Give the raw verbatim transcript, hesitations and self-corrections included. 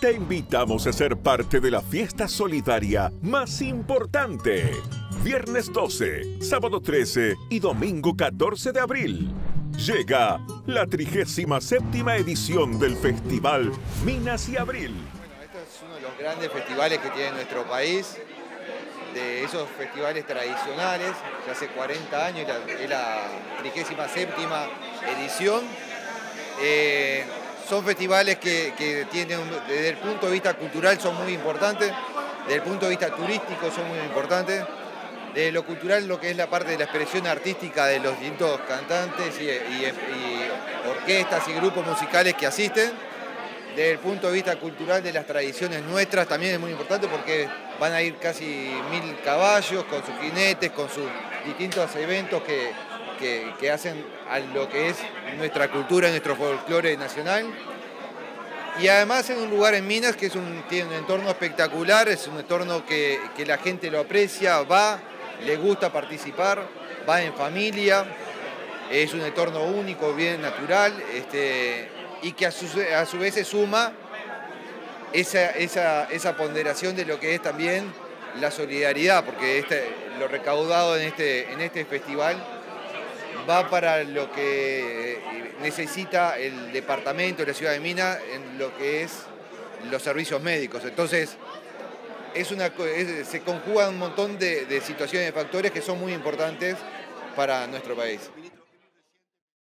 Te invitamos a ser parte de la fiesta solidaria más importante. Viernes doce, sábado trece y domingo catorce de abril. Llega la trigésima séptima edición del Festival Minas y Abril. Bueno, este es uno de los grandes festivales que tiene nuestro país, de esos festivales tradicionales, ya hace cuarenta años, es la trigésima séptima edición. Eh, son festivales que, que tienen, desde el punto de vista cultural son muy importantes, desde el punto de vista turístico son muy importantes. De lo cultural, lo que es la parte de la expresión artística de los distintos cantantes y, y, y orquestas y grupos musicales que asisten. Desde el punto de vista cultural de las tradiciones nuestras también es muy importante porque van a ir casi mil caballos con sus jinetes, con sus distintos eventos que, que, que hacen a lo que es nuestra cultura, nuestro folclore nacional. Y además en un lugar en Minas que es un, tiene un entorno espectacular, es un entorno que, que la gente lo aprecia, va, le gusta participar, va en familia, es un entorno único, bien natural, este, y que a su, a su vez se suma esa, esa, esa ponderación de lo que es también la solidaridad, porque este, lo recaudado en este, en este festival va para lo que necesita el departamento de la ciudad de Minas en lo que es los servicios médicos. Entonces, es una, es, se conjugan un montón de, de situaciones, de factores que son muy importantes para nuestro país.